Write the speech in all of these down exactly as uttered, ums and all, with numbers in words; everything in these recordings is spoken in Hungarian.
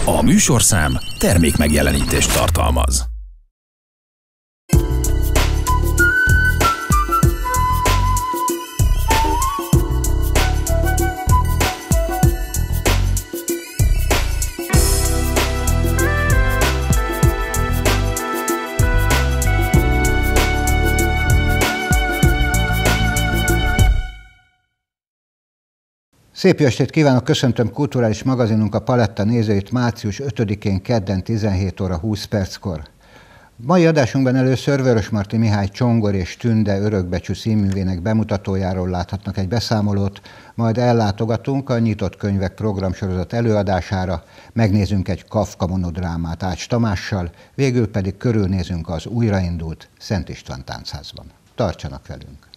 A műsorszám termékmegjelenítést tartalmaz. Szép jó estét kívánok, köszöntöm kulturális magazinunk a Paletta nézőit március ötödikén kedden tizenhét óra húsz perckor. Mai adásunkban először Vörösmarty Mihály Csongor és Tünde örökbecsű színművének bemutatójáról láthatnak egy beszámolót, majd ellátogatunk a Nyitott Könyvek programsorozat előadására, megnézünk egy Kafka monodrámát Ács Tamással, végül pedig körülnézünk az újraindult Szent István Táncházban. Tartsanak velünk!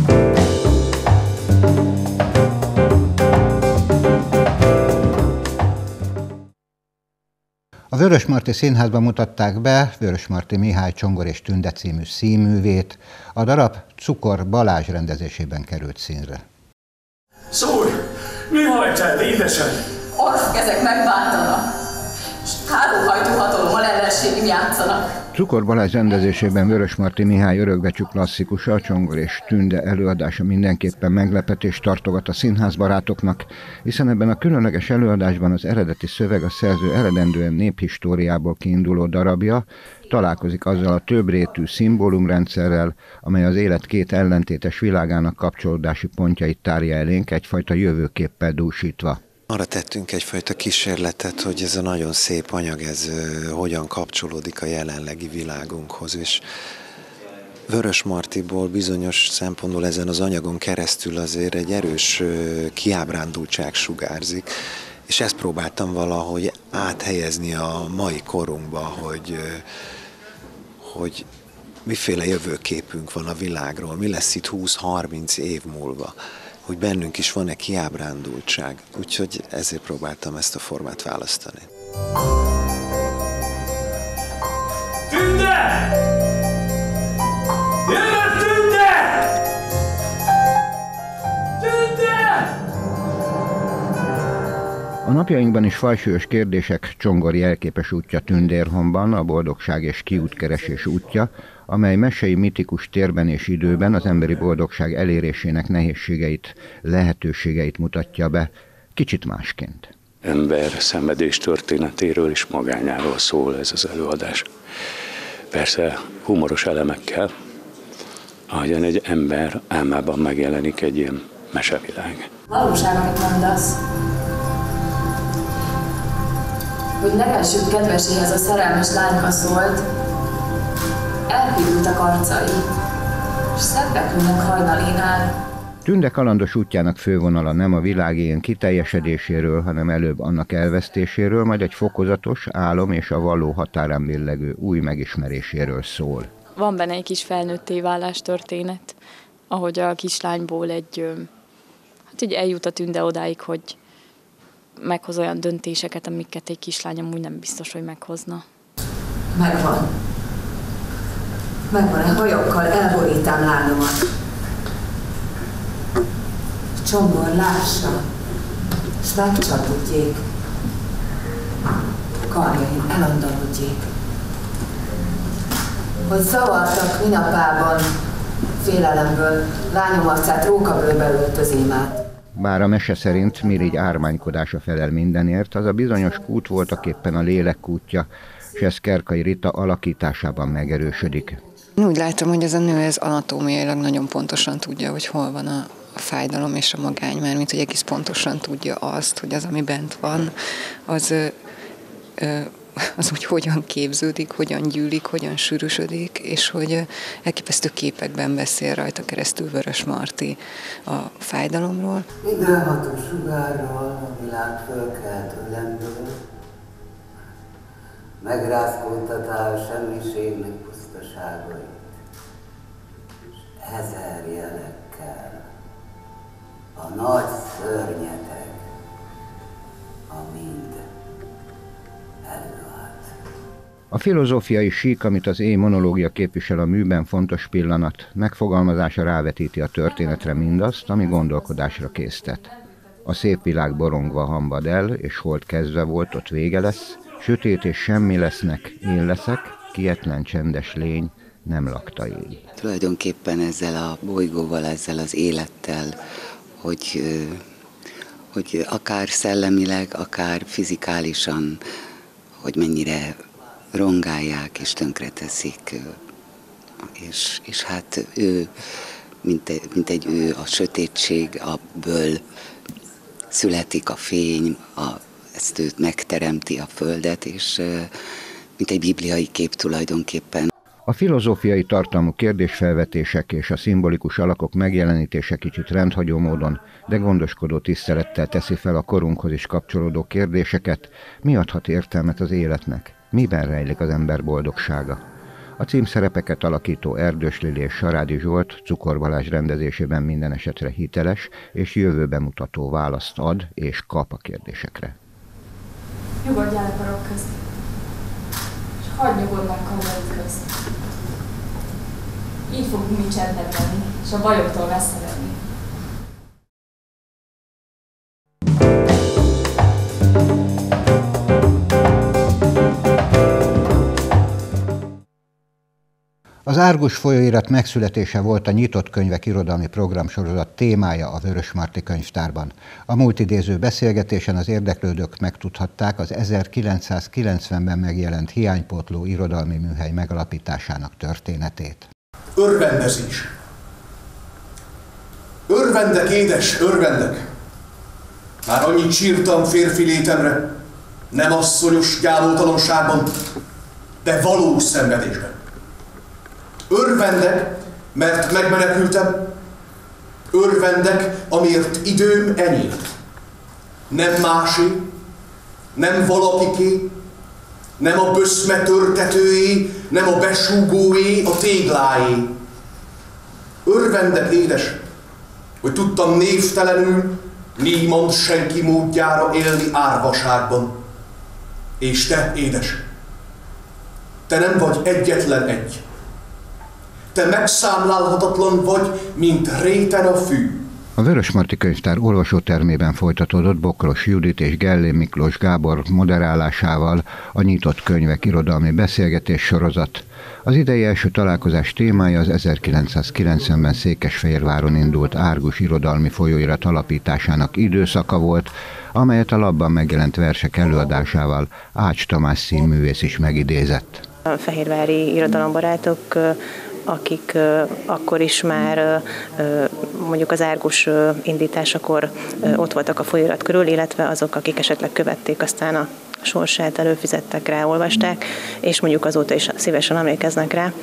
A Vörösmarty Színházban mutatták be Vörösmarty Mihály Csongor és Tünde című színművét. A darab Czukor Balázs rendezésében került színre. Szólj! Mi hajtál, édesem? Orszkezek megbántanak, és hálóhajtó hatalommal ellenségim játszanak. Czukor Balázs rendezésében Vörösmarty Mihály örökbecsű klasszikusa, Csongor és Tünde előadása mindenképpen meglepetést tartogat a színházbarátoknak, hiszen ebben a különleges előadásban az eredeti szöveg a szerző eredendően néphistóriából kiinduló darabja találkozik azzal a többrétű szimbólumrendszerrel, amely az élet két ellentétes világának kapcsolódási pontjait tárja elénk egyfajta jövőképpel dúsítva. Arra tettünk egyfajta kísérletet, hogy ez a nagyon szép anyag, ez uh, hogyan kapcsolódik a jelenlegi világunkhoz, és Vörösmartyból bizonyos szempontból ezen az anyagon keresztül azért egy erős uh, kiábrándultság sugárzik, és ezt próbáltam valahogy áthelyezni a mai korunkba, hogy, uh, hogy miféle jövőképünk van a világról, mi lesz itt húsz-harminc év múlva, hogy bennünk is van-e kiábrándultság. Úgyhogy ezért próbáltam ezt a formát választani. Tünde! Jövök, Tünde! Tünde! A napjainkban is fajsúlyos kérdések Csongor jelképes útja Tündérhomban, a boldogság és kiútkeresés útja, amely mesei mitikus térben és időben az emberi boldogság elérésének nehézségeit, lehetőségeit mutatja be, kicsit másként. Ember szenvedés történetéről és magányáról szól ez az előadás. Persze humoros elemekkel, ahogyan egy ember álmában megjelenik egy ilyen mesevilág. Valóságokat mondasz, hogy legelsőbb kedveséhez a szerelmes lányka szólt, elpirultak arcai, és szebbek ülnek hajnalénál. Tünde kalandos útjának fővonala nem a világ ilyen kiteljesedéséről, hanem előbb annak elvesztéséről, majd egy fokozatos álom és a való határán billegő új megismeréséről szól. Van benne egy kis felnőtté válás történet, ahogy a kislányból egy, hát így eljut a Tünde odáig, hogy meghoz olyan döntéseket, amiket egy kislány amúgy nem biztos, hogy meghozna. Megvan. Megvan, a hajókkal elborítám lányomat. Csongor lássa, s megcsapudjék. Karjaim elandaludjék. Hogy zavartak minapában, félelemből, lányom arcát rókabőrbe öltözém át. Bár a mese szerint mirigy ármánykodása felel mindenért, az a bizonyos kút voltaképpen a lélek kútja, és ez Kerkai Rita alakításában megerősödik. Úgy látom, hogy ez a nő ez anatómiailag nagyon pontosan tudja, hogy hol van a, a fájdalom és a magány, mert mint hogy egész pontosan tudja azt, hogy az, ami bent van, az, ö, ö, az úgy hogyan képződik, hogyan gyűlik, hogyan sűrűsödik, és hogy elképesztő képekben beszél rajta keresztül Vörösmarty a fájdalomról. Mindenható sugárral a világ fölkelt ölemből, megrázkódtatál semmiségnek pusztaságait, és ezer jelekkel a nagy szörnyeteg, a mind előállt. A filozófiai sík, amit az éj monológia képvisel a műben, fontos pillanat. Megfogalmazása rávetíti a történetre mindazt, ami gondolkodásra késztet. A szép világ borongva hambad el, és holt kezdve volt, ott vége lesz, Sötét és semmi lesznek, én leszek, kietlen csendes lény, nem lakta én. Tulajdonképpen ezzel a bolygóval, ezzel az élettel, hogy, hogy akár szellemileg, akár fizikálisan, hogy mennyire rongálják és tönkreteszik. És, és hát ő, mint egy, mint egy ő, a sötétség, abból születik a fény, a, ezt őt megteremti a földet, és mint egy bibliai kép tulajdonképpen. A filozófiai tartalmú kérdésfelvetések és a szimbolikus alakok megjelenítése kicsit rendhagyó módon, de gondoskodó tisztelettel teszi fel a korunkhoz is kapcsolódó kérdéseket, mi adhat értelmet az életnek, miben rejlik az ember boldogsága. A címszerepeket alakító Erdős Lili és Sarádi Zsolt Cukor Balázs rendezésében minden esetre hiteles és jövőbe mutató választ ad és kap a kérdésekre. Nyugodjál a karok közt, és hagyd nyugodnak karjaid közt. Így fogunk mi csendben lenni, és a bajoktól messze lenni. Az Árgus folyóirat megszületése volt a Nyitott Könyvek irodalmi programsorozat témája a Vörösmarty Könyvtárban. A múlt idéző beszélgetésen az érdeklődők megtudhatták az ezerkilencszázkilencvenben megjelent hiánypótló irodalmi műhely megalapításának történetét. Örvendezés. Örvendek, édes, örvendek. Már annyit sírtam férfi létemre, nem asszonyos gyámoltalanságban, de valós szenvedésben. Örvendek, mert megmenekültem, örvendek, amiért időm enyélt. Nem másé, nem valakiké, nem a böszme törtetőé, nem a besúgóé, a tégláé. Örvendek, édes, hogy tudtam névtelenül, niemand senki módjára élni árvaságban. És te, édes, te nem vagy egyetlen egy. Te megszámlálhatatlan vagy, mint réten a fű. A Vörösmarty Könyvtár olvasótermében folytatódott Bokros Judit és Gellén Miklós Gábor moderálásával a Nyitott Könyvek irodalmi beszélgetés sorozat. Az idei első találkozás témája az ezerkilencszázkilencvenben Székesfehérváron indult Árgus irodalmi folyóirat alapításának időszaka volt, amelyet a labban megjelent versek előadásával Ács Tamás színművész is megidézett. A fehérvári irodalombarátok, akik akkor is már mondjuk az Árgus indításakor ott voltak a folyóirat körül, illetve azok, akik esetleg követték, aztán a sorsát előfizettek rá, olvasták, és mondjuk azóta is szívesen emlékeznek rá.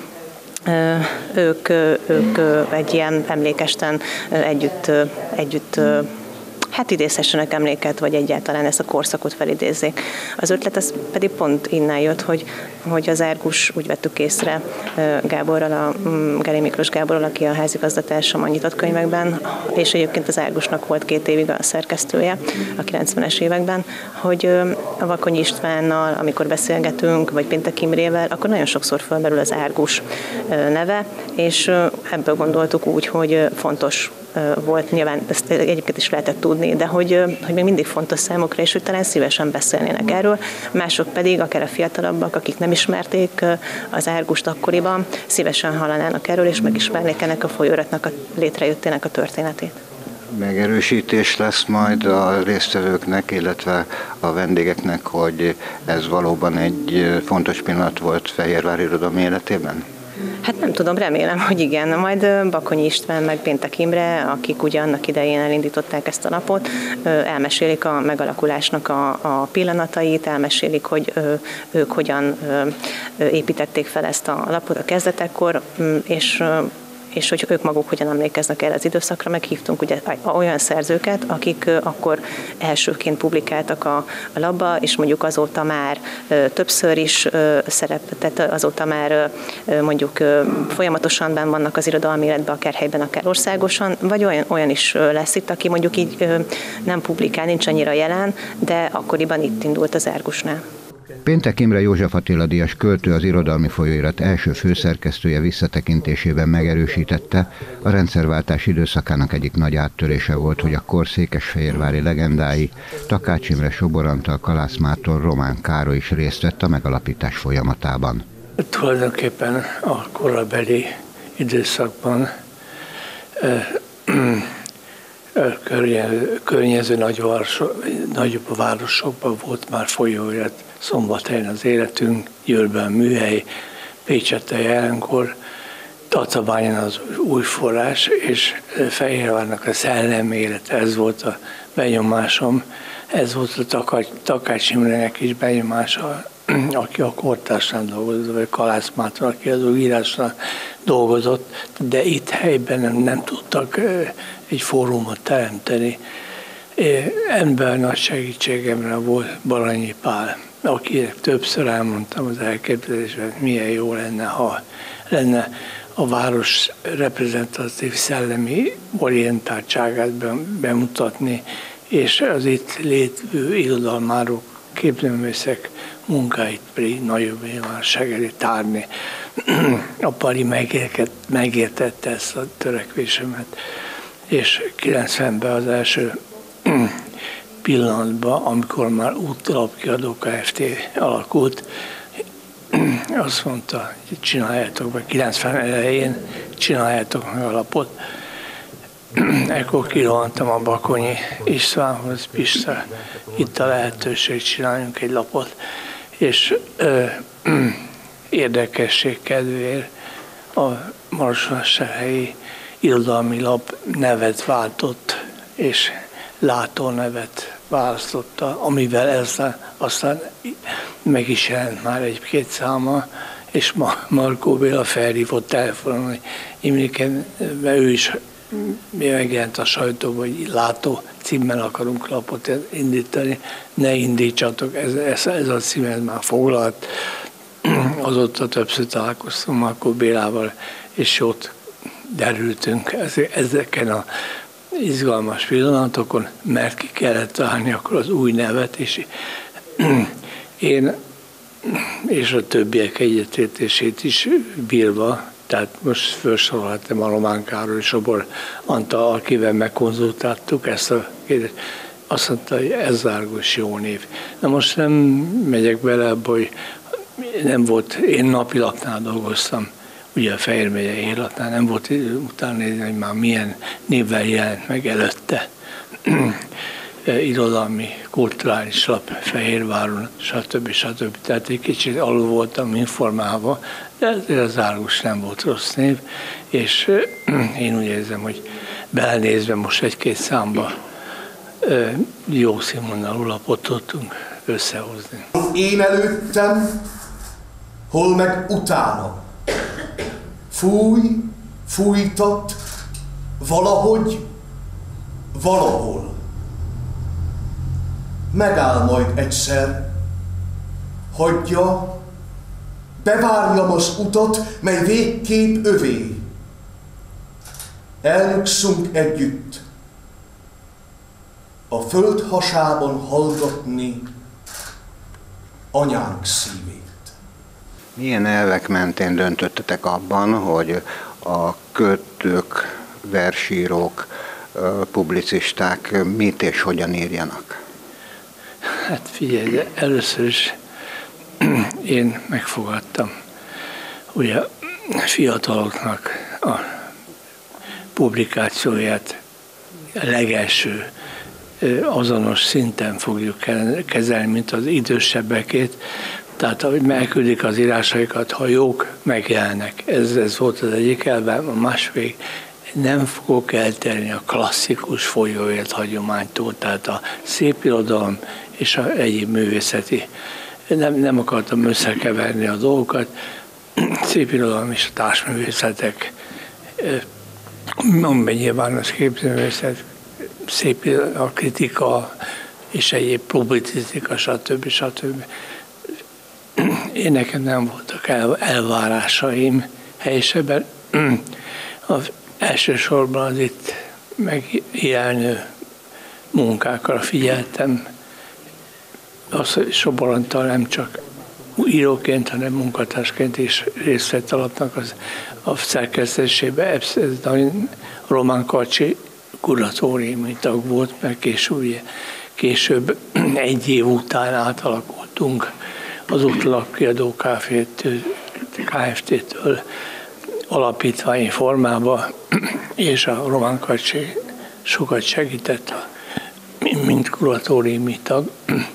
Ők, ők egy ilyen emlékesten együtt, együtt hát idézhessenek emléket, vagy egyáltalán ezt a korszakot felidézzék. Az ötlet az pedig pont innen jött, hogy, hogy az Árgus, úgy vettük észre Gáborral, a Gellén Miklós Gáborral, aki a házigazdatársam a Nyitott Könyvekben, és egyébként az Árgusnak volt két évig a szerkesztője a kilencvenes években, hogy a Vakonyi Istvánnal, amikor beszélgetünk, vagy Péntek Imrével, akkor nagyon sokszor felmerül az Árgus neve, és ebből gondoltuk úgy, hogy fontos volt, nyilván ezt egyébként is lehetett tudni, de hogy, hogy még mindig fontos számukra, és hogy talán szívesen beszélnének erről. Mások pedig, akár a fiatalabbak, akik nem ismerték az Árgust akkoriban, szívesen hallanának erről, és megismernék ennek a folyóiratnak a létrejöttének a történetét. Megerősítés lesz majd a résztvevőknek, illetve a vendégeknek, hogy ez valóban egy fontos pillanat volt Fehérvár irodalmi életében? Hát nem tudom, remélem, hogy igen. Majd Bakonyi István meg Péntek Imre, akik ugye annak idején elindították ezt a napot, elmesélik a megalakulásnak a, a pillanatait, elmesélik, hogy ők hogyan építették fel ezt a lapot a kezdetekkor, és és hogy ők maguk hogyan emlékeznek erre az időszakra, meghívtunk ugye olyan szerzőket, akik akkor elsőként publikáltak a, a labba, és mondjuk azóta már többször is szerep, tehát azóta már mondjuk folyamatosan benn vannak az irodalmi életben, akár helyben, akár országosan, vagy olyan, olyan is lesz itt, aki mondjuk így nem publikál, nincs annyira jelen, de akkoriban itt indult az Árgusnál. Péntek Imre József Attila díjas költő, az Irodalmi Folyóirat első főszerkesztője visszatekintésében megerősítette, a rendszerváltás időszakának egyik nagy áttörése volt, hogy a kor székesfehérvári legendái, Takács Imre, Sobor Antal, Kalász Márton, Román Károly is részt vett a megalapítás folyamatában. Tulajdonképpen a korabeli időszakban környező, környező nagyvárosok, nagyobb városokban volt már folyóirat. Szombathelyen az életünk, Győrben műhely, Pécsett jelenkor, Tatabányán az új forrás, és Fehérvárnak a szellemi élet, ez volt a benyomásom, ez volt a Takács, Takács Imrének is benyomása, aki a kortársán dolgozott, vagy Kalász Márton, aki az újírásnál dolgozott, de itt helyben nem, nem tudtak egy fórumot teremteni. Ember nagy segítségemre volt Baranyi Pál, akinek többször elmondtam az elképzelésben, milyen jó lenne, ha lenne a város reprezentatív szellemi orientáltságát bemutatni, és az itt lévő irodalmárok, képzőművészek munkáit pedig nagyobb nyilvánosság elé tárni. A Pali megértette ezt a törekvésemet, és kilencvenben az első pillanatban, amikor már Útlapkiadó Kft. Alakult, azt mondta, hogy csináljátok meg, kilencven elején csináljátok meg a lapot. Ekkor kirohantam a Bakonyi Istvánhoz, Pistre, itt a lehetőség, csináljunk egy lapot, és ö, ö, érdekesség kedvéért a Marosvásárhelyi Irodalmi Lap nevet váltott, és látónevet választotta, amivel aztán, aztán meg is jelent már egy-két száma, és Markó Béla felhívott telefonon, hogy Imréken, mert ő is megjelent a sajtóban, hogy látó címmel akarunk lapot indítani, ne indítsatok, ez, ez, ez a cím ez már foglalt. Azóta többször találkoztunk Markó Bélával, és ott derültünk ezeken a izgalmas pillanatokon, mert ki kellett találni akkor az új nevet, és én és a többiek egyetértését is bírva, tehát most felsorolhattam a Román Károly és Sobor Antal, akivel megkonzultáltuk ezt a kérdést, azt mondta, hogy ez zárgos jó név. Na most nem megyek bele abba, hogy nem volt, én napilapnál dolgoztam, ugye a Fejér megyei hírlapnál, nem volt utána nézni, hogy már milyen névvel jelent meg előtte. Irodalmi, kulturális lap Fehérváron, stb. stb. Tehát egy kicsit alul voltam informálva, de ezért az Zárgos nem volt rossz név, és én úgy érzem, hogy belenézve most egy-két számba jó színvonalú lapot tudtunk összehozni. Én előttem, hol meg utána. Fúj, fújtat, valahogy, valahol. Megáll majd egyszer, hagyja, bevárjam az utat, mely végképp övé. Elnyugszunk együtt, a föld hasában hallgatni anyánk szívét. Milyen elvek mentén döntöttetek abban, hogy a költők, versírók, publicisták mit és hogyan írjanak? Hát figyelj, először is én megfogadtam, ugye a fiataloknak a publikációját a legelső azonos szinten fogjuk kezelni, mint az idősebbekét. Tehát, ahogy elküldik az írásaikat, ha jók, megjelennek. Ez, ez volt az egyik elvem, a másik nem fogok elterni a klasszikus folyóélet hagyománytól, tehát a szép irodalom és a egyéb művészeti. Nem, nem akartam összekeverni a dolgokat. Szép irodalom és a társművészetek, amiben nyilván az képzőművészet, szép a kritika és egyéb publicisztika, stb. stb. Én nekem nem voltak el, elvárásaim helyesebben. Az elsősorban az itt megjelenő munkákra figyeltem, az, hogy Sobor Antal nem csak íróként, hanem munkatársként is részt vett a lapnak az, a szerkesztésében. Román Karcsi kuratóriumi tag volt, mert később, később egy év után átalakultunk az Útlapkiadó Kft-től alapítványi formába, és a Román Karcsi sokat segített, mint kuratóriumi tag.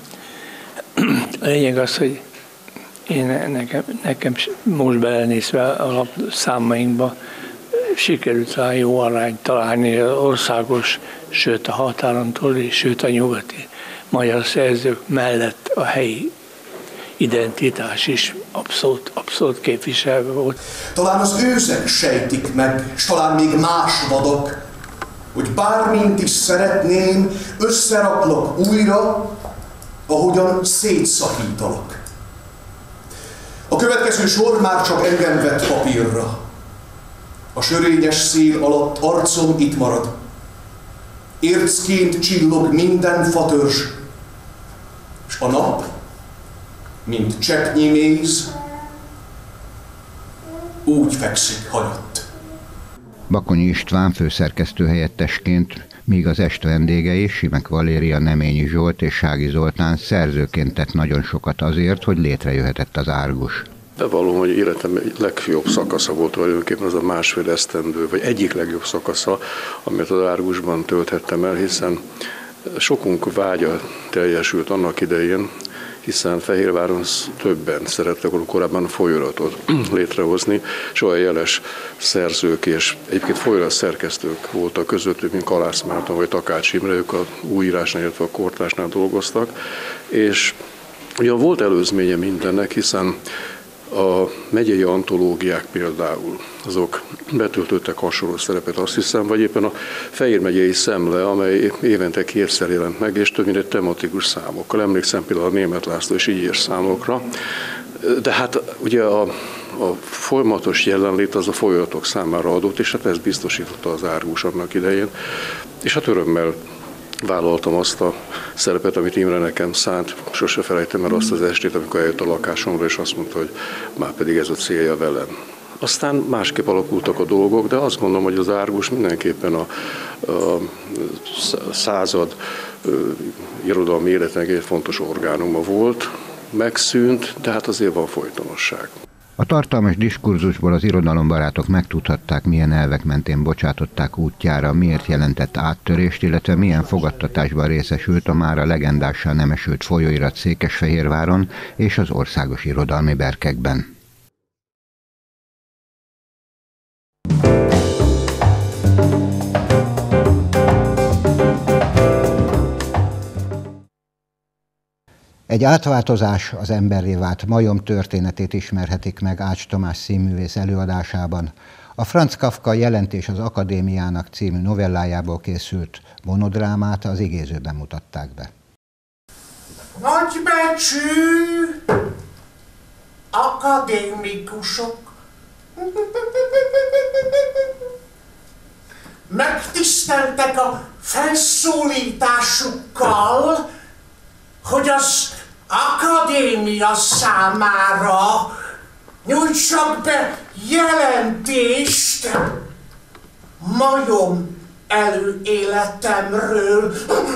A lényeg az, hogy én nekem, nekem most belenézve a lap számainkba sikerült rá jó arányt találni az országos, sőt a határon túli, sőt a nyugati magyar szerzők mellett a helyi identitás is abszolút, abszolút képviselve volt. Talán az őzek sejtik meg, s talán még más vadok, hogy bármint is szeretném, összeraklak újra, ahogyan szétszakítalak. A következő sor már csak engem vett papírra. A sörényes szél alatt arcom itt marad. Ércként csillog minden fatörzs, s a nap, mint cseppnyi méz, úgy fekszik hagyott. Bakonyi István főszerkesztő helyettesként, míg az est vendégei, Simek Valéria, Neményi Zsolt és Sági Zoltán szerzőként tett nagyon sokat azért, hogy létrejöhetett az Árgus. Bevallom, hogy életem legjobb szakasza volt tulajdonképpen az a másfél esztendő, vagy egyik legjobb szakasza, amit az Árgusban tölthettem el, hiszen sokunk vágya teljesült annak idején, hiszen Fehérváron többen szerettek volna korábban a folyóiratot létrehozni, és olyan jeles szerzők és egyébként folyóirat szerkesztők voltak közöttük, mint Kalász Márton vagy Takács Imre, ők a újírásnál, illetve a kortársnál dolgoztak, és ugyan volt előzménye mindennek, hiszen a megyei antológiák például, azok betöltöttek hasonló szerepet, azt hiszem, vagy éppen a Fejér megyei Szemle, amely évente kétszer jelent meg, és többnyire tematikus számokkal. Emlékszem például a Németh László és Ígyér számokra, de hát ugye a, a folyamatos jelenlét az a folyóiratok számára adott, és hát ezt biztosította az Árgus annak idején, és hát örömmel vállaltam azt a szerepet, amit Imre nekem szánt. Sose felejtem el azt az estét, amikor eljött a lakásomra, és azt mondta, hogy már pedig ez a célja velem. Aztán másképp alakultak a dolgok, de azt gondolom, hogy az Árgus mindenképpen a, a század irodalmi életnek egy fontos orgánuma volt, megszűnt, de hát azért van folytonosság. A tartalmas diskurzusból az irodalombarátok megtudhatták, milyen elvek mentén bocsátották útjára, miért jelentett áttörést, illetve milyen fogadtatásban részesült a mára legendássá nemesült folyóirat Székesfehérváron és az országos irodalmi berkekben. Egy átváltozás, az emberré vált majom történetét ismerhetik meg Ács Tamás színművész előadásában. A Franz Kafka Jelentés az Akadémiának című novellájából készült monodrámát az Igézőben mutatták be. Nagybecsű akadémikusok megtiszteltek a felszólításukkal, hogy az akadémia számára nyújtsak be jelentést majom előéletemről.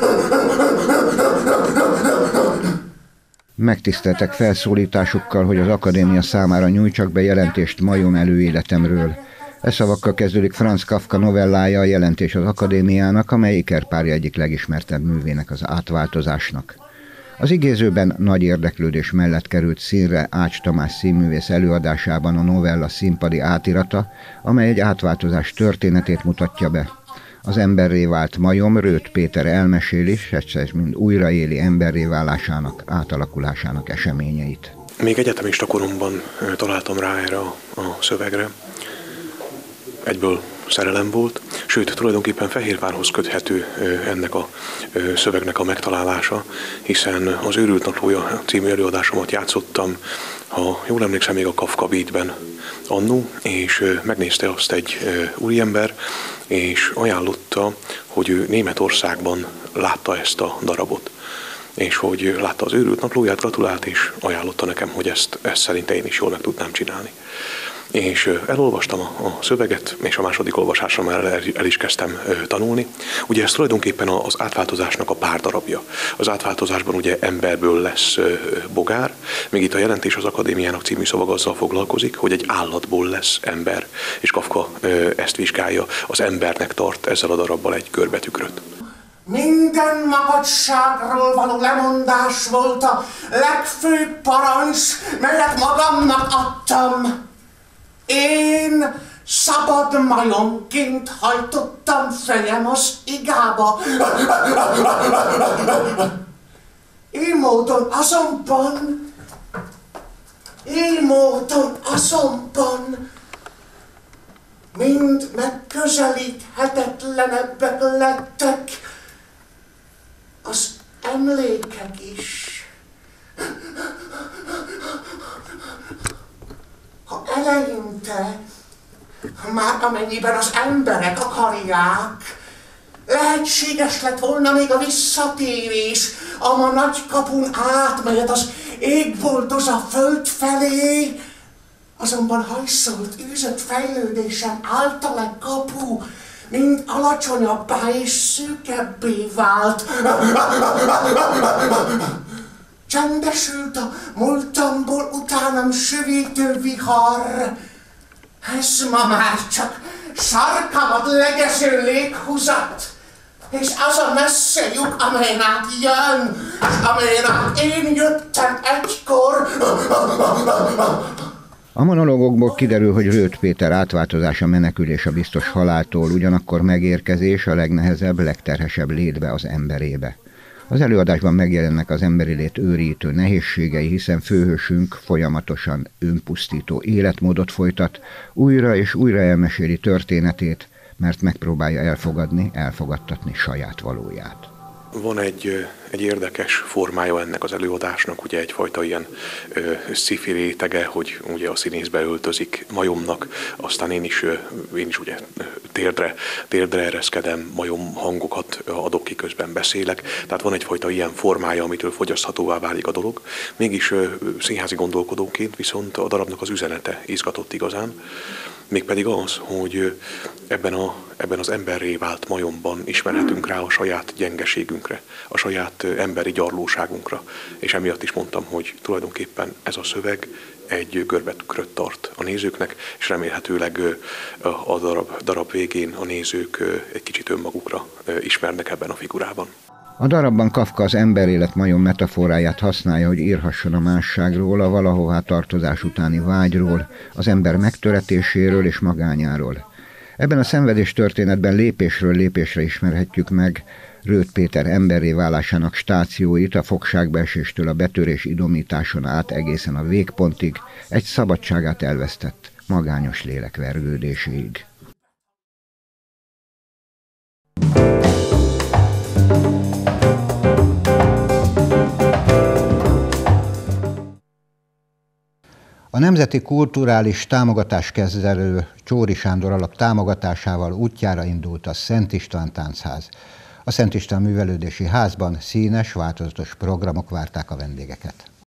Megtiszteltek felszólításukkal, hogy az akadémia számára nyújtsak be jelentést majom előéletemről. E szavakkal kezdődik Franz Kafka novellája, a Jelentés az Akadémiának, amely ikerpárja egyik legismertebb művének, az Átváltozásnak. Az Igézőben nagy érdeklődés mellett került színre Ács Tamás színművész előadásában a novella színpadi átirata, amely egy átváltozás történetét mutatja be. Az emberré vált majom Rőth Péter elmeséli, egyszer mind újraéli emberré válásának, átalakulásának eseményeit. Még egyetemista koromban találtam rá erre a, a szövegre. Egyből szerelem volt, sőt, tulajdonképpen Fehérvárhoz köthető ennek a szövegnek a megtalálása, hiszen az Őrült Naplója című előadásomat játszottam, ha jól emlékszem, még a Kafka Beatben annó, és megnézte azt egy úriember, és ajánlotta, hogy ő Németországban látta ezt a darabot. és hogy látta az őrült naplóját, gratulált, és ajánlotta nekem, hogy ezt, ezt szerinte én is jól meg tudnám csinálni. És elolvastam a szöveget, és a második olvasásra már el, el is kezdtem tanulni. Ugye ez tulajdonképpen az átváltozásnak a pár darabja. Az átváltozásban ugye emberből lesz bogár, még itt a Jelentés az Akadémiának című szavag azzal foglalkozik, hogy egy állatból lesz ember, és Kafka ezt vizsgálja, az embernek tart ezzel a darabbal egy körbetükröt. Minden magadságról való lemondás volt a legfőbb parancs, melyet magamnak adtam. Én szabad majomként hajtottam fejem az igába. Így módon azonban, így módon azonban mind megközelíthetetlenebbek lettek az emlékek is. Ha eleinte, már amennyiben az emberek akarják, lehetséges lett volna még a visszatérés, a nagy kapun átmelyet az égboldoz a föld felé, azonban hajszolt, űzött fejlődésen általa kapu, mind alacsonyabbá és szűkebbé vált. Csendesült a múltamból utánam sövítő vihar. Ez ma már csak sarkamat legező léghúzat, és az a messze lyuk, amelyen át jön, és amelyen át én jöttem egykor. A monológokból kiderül, hogy Rőth Péter átváltozása menekülés a biztos haláltól, ugyanakkor megérkezés a legnehezebb, legterhesebb létbe, az emberébe. Az előadásban megjelennek az emberi lét őrítő nehézségei, hiszen főhősünk folyamatosan önpusztító életmódot folytat, újra és újra elmeséli történetét, mert megpróbálja elfogadni, elfogadtatni saját valóját. Van egy, egy érdekes formája ennek az előadásnak, ugye egyfajta ilyen sci-fi rétege, hogy ugye a színész beöltözik majomnak, aztán én is, én is ugye térdre, térdre ereszkedem, majom hangokat adok ki, közben beszélek. Tehát van egyfajta ilyen formája, amitől fogyaszthatóvá válik a dolog. Mégis színházi gondolkodóként viszont a darabnak az üzenete izgatott igazán. Mégpedig az, hogy ebben, a, ebben az emberré vált majomban ismerhetünk rá a saját gyengeségünkre, a saját emberi gyarlóságunkra. És emiatt is mondtam, hogy tulajdonképpen ez a szöveg egy görbetükröt tart a nézőknek, és remélhetőleg a darab, darab végén a nézők egy kicsit önmagukra ismernek ebben a figurában. A darabban Kafka az emberélet majom metaforáját használja, hogy írhasson a másságról, a valahová tartozás utáni vágyról, az ember megtöretéséről és magányáról. Ebben a szenvedés történetben lépésről lépésre ismerhetjük meg Rőth Péter emberré válásának stációit, a fogságbeeséstől a betörés idomításon át egészen a végpontig, egy szabadságát elvesztett, magányos lélek vergődéséig. A Nemzeti Kulturális Támogatáskezelő Csóri Sándor alap támogatásával útjára indult a Szent István Táncház. A Szent István Művelődési Házban színes, változatos programok várták a vendégeket.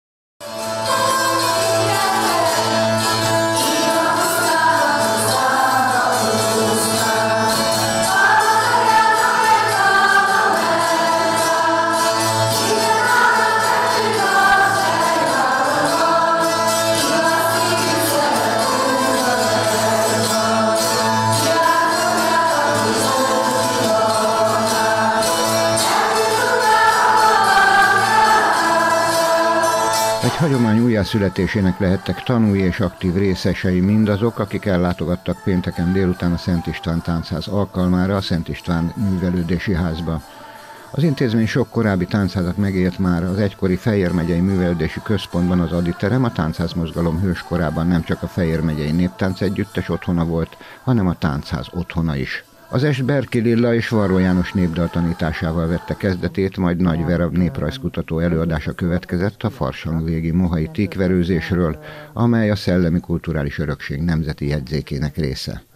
Egy hagyomány újjászületésének lehettek tanúi és aktív részesei mindazok, akik ellátogattak pénteken délután a Szent István Táncház alkalmára a Szent István Művelődési Házba. Az intézmény sok korábbi táncházat megélt már, az egykori Fejér megyei művelődési központban az Aditerem, a táncházmozgalom hőskorában nem csak a Fejér megyei néptánc együttes otthona volt, hanem a táncház otthona is. Az est Berki Lilla és Varró János népdal tanításával vette kezdetét, majd Nagy Vera néprajzkutató előadása következett a farsangvégi mohai tíkverőzésről, amely a szellemi kulturális örökség nemzeti jegyzékének része.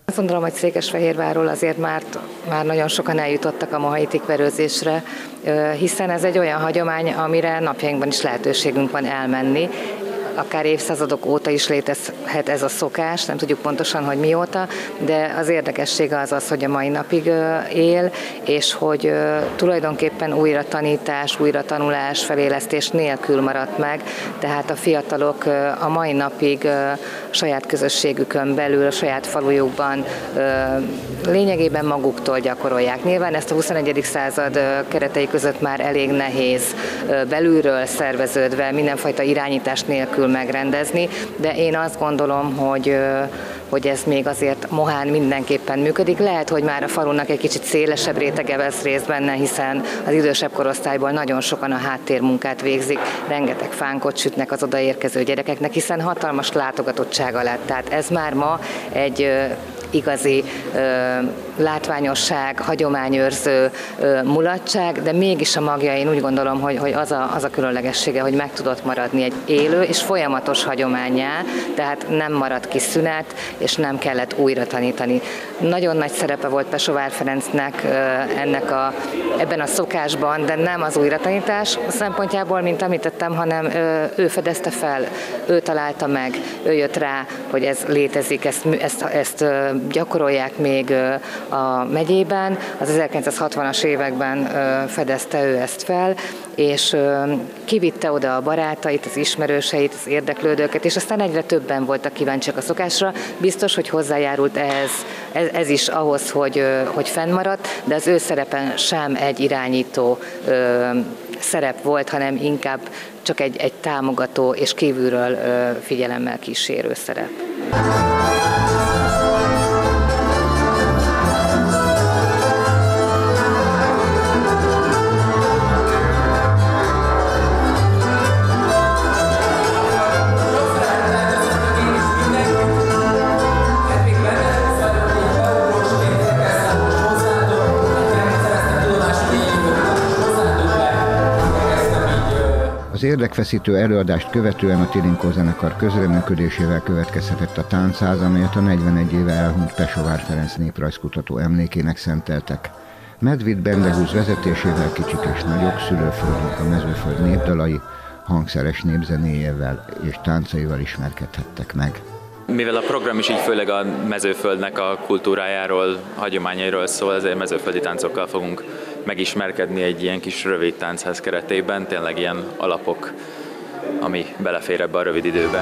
Azt gondolom, hogy Székesfehérvárról azért már, már nagyon sokan eljutottak a mohai tikverőzésre, hiszen ez egy olyan hagyomány, amire napjainkban is lehetőségünk van elmenni. Akár évszázadok óta is létezhet ez a szokás, nem tudjuk pontosan, hogy mióta, de az érdekessége az az, hogy a mai napig él, és hogy tulajdonképpen újra tanítás, újra tanulás, felélesztés nélkül maradt meg, tehát a fiatalok a mai napig a saját közösségükön belül, a saját falujukban lényegében maguktól gyakorolják. Nyilván ezt a huszonegyedik század keretei között már elég nehéz belülről szerveződve, mindenfajta irányítás nélkül megrendezni, de én azt gondolom, hogy, hogy ez még azért Mohán mindenképpen működik. Lehet, hogy már a falunak egy kicsit szélesebb rétege vesz részt benne, hiszen az idősebb korosztályból nagyon sokan a háttérmunkát végzik, rengeteg fánkot sütnek az odaérkező gyerekeknek, hiszen hatalmas látogatottsága lett. Tehát ez már ma egy igazi ö, látványosság, hagyományőrző ö, mulatság, de mégis a magja, én úgy gondolom, hogy, hogy az, a, az a különlegessége, hogy meg tudott maradni egy élő és folyamatos hagyománnyá, tehát nem maradt ki szünet, és nem kellett újra tanítani. Nagyon nagy szerepe volt Pesovár Ferencnek ö, ennek a, ebben a szokásban, de nem az újratanítás szempontjából, mint említettem, hanem ö, ő fedezte fel, ő találta meg, ő jött rá, hogy ez létezik, ezt, ezt, ezt gyakorolják még a megyében. Az ezerkilencszázhatvanas években fedezte ő ezt fel, és kivitte oda a barátait, az ismerőseit, az érdeklődőket, és aztán egyre többen voltak kíváncsiak a szokásra. Biztos, hogy hozzájárult ehhez, ez, ez is ahhoz, hogy, hogy fennmaradt, de az ő szerepen sem egy irányító szerep volt, hanem inkább csak egy, egy támogató és kívülről figyelemmel kísérő szerep. Az érdekfeszítő előadást követően a Tilinkó zenekar közreműködésével következhetett a táncház, amelyet a negyvenegy éve elhunyt Pesovár Ferenc néprajzkutató emlékének szenteltek. Medvid Bendegúz vezetésével kicsik és nagyok, szülőföldünk a mezőföld népdalai, hangszeres népzenéjével és táncaival ismerkedhettek meg. Mivel a program is így főleg a mezőföldnek a kultúrájáról, hagyományairól szól, ezért mezőföldi táncokkal fogunk megismerkedni egy ilyen kis rövid táncház keretében, tényleg ilyen alapok, ami belefér ebbe a rövid időbe.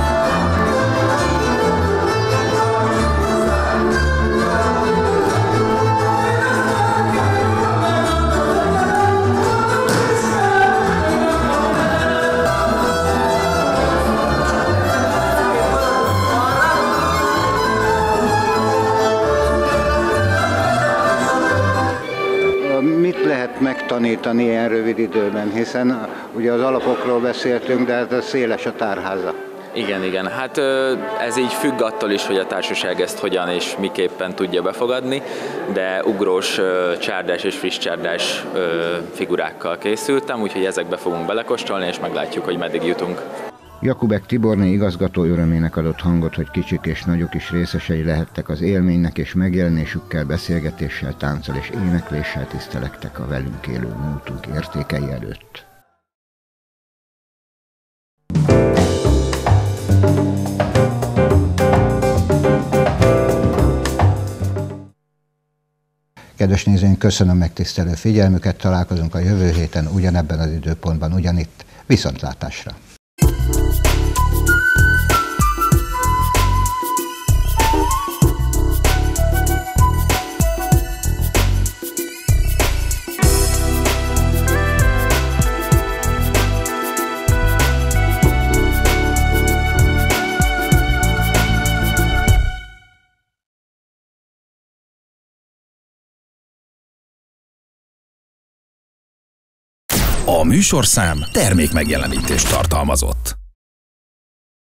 Mit lehet megtanítani ilyen rövid időben, hiszen ugye az alapokról beszéltünk, de hát széles a tárháza. Igen, igen. Hát ez így függ attól is, hogy a társaság ezt hogyan és miképpen tudja befogadni, de ugrós, csárdás és friss csárdás figurákkal készültem, úgyhogy ezekbe fogunk belekóstolni, és meglátjuk, hogy meddig jutunk. Jakubek Tiborné igazgató örömének adott hangot, hogy kicsik és nagyok is részesei lehettek az élménynek, és megjelenésükkel, beszélgetéssel, tánccal és énekléssel tisztelektek a velünk élő múltunk értékei előtt. Kedves nézőink, köszönöm megtisztelő figyelmüket, találkozunk a jövő héten ugyanebben az időpontban, ugyanitt. Viszontlátásra! A műsorszám termék megjelenítést tartalmazott.